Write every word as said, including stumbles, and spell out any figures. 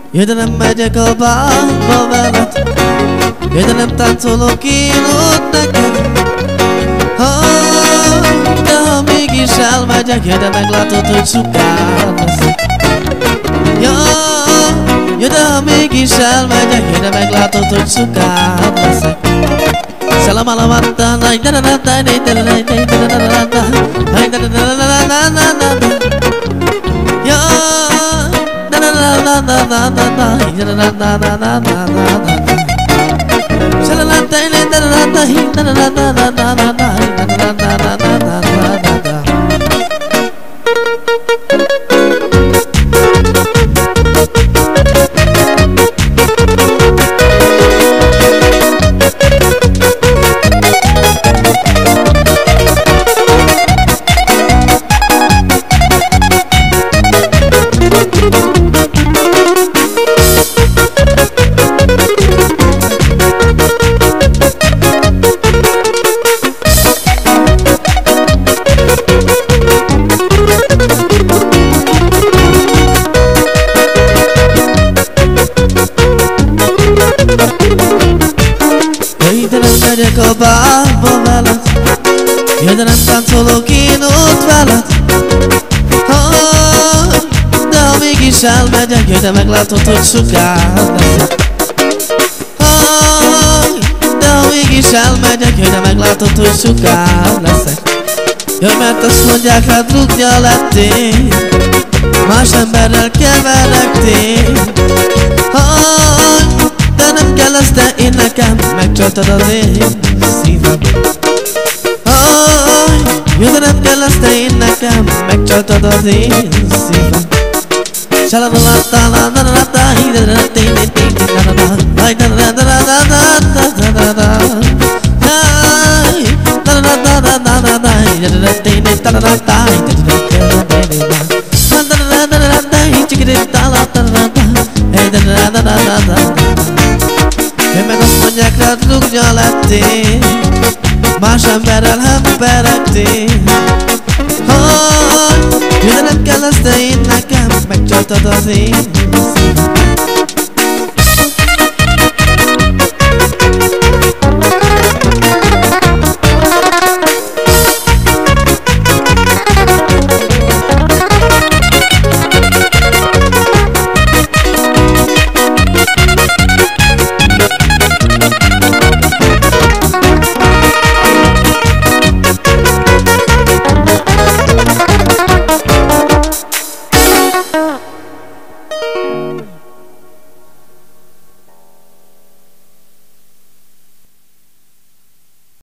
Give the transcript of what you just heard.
Jöjj, de nem megyek a bárba veled, jöjj, de nem táncolok én ott neked. Ah, de ha mégis elmegyek, jöjj, de meglátod, hogy sukár leszek. Ja, jöjj, de ha mégis elmegyek, jöjj, de meglátod, hogy sukár leszek. Salamalamatana, da da da da da da da da da da da da da. Ja, da da da da da da da da da da da da da da da. Shalalata da da da da da da da da da da da da da da da. Megyek a bárba veled, jöjj, de nem táncolok én ott veled. Ah, de ha mégis elmegyek, jöjj, de meglátod, hogy sukár leszek. Ah, de ha mégis elmegyek, jöjj, de meglátod, hogy sukár leszek. Jöjj, mert azt mondják, hát rúgja lettél, más emberrel keveredtél. Ah, de nem kell ezt, de én nekem megcsaltad az én szívem. Aj, jó, de nem kell ezt, de én nekem megcsaltad az én szívem. Én meg azt mondják rád, rúgnya lettél, más emberrel hemperegtél. Haj, jó, de nem kell ezt, de én nekem megcsaltad az én szívem. Ah.